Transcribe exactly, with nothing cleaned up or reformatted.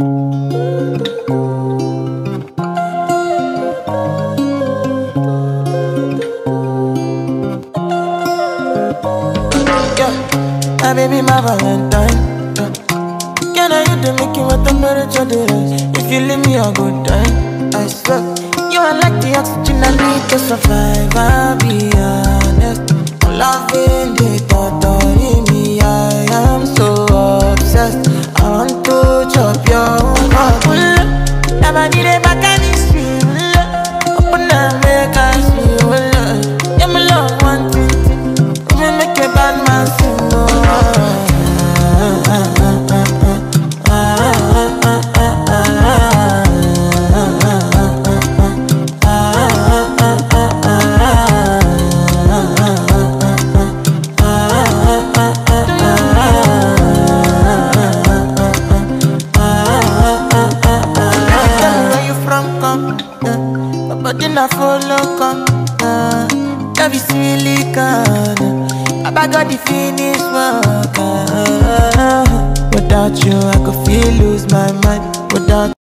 My baby, my Valentine. Can I hit the Mickey with temperature rise? If you leave me a good time, I swear you are like the oxygen I need to survive. I'll be honest, I'm loving the thought of me. I am so obsessed. I want to chop your heart. Never need a back and it's real. Open up, make us feel. Yeah, my love, one thing. We make a bad man sing. But then I follow come, uh, love is silicon. I got the finish work. Uh, without you, I could feel lose my mind. Without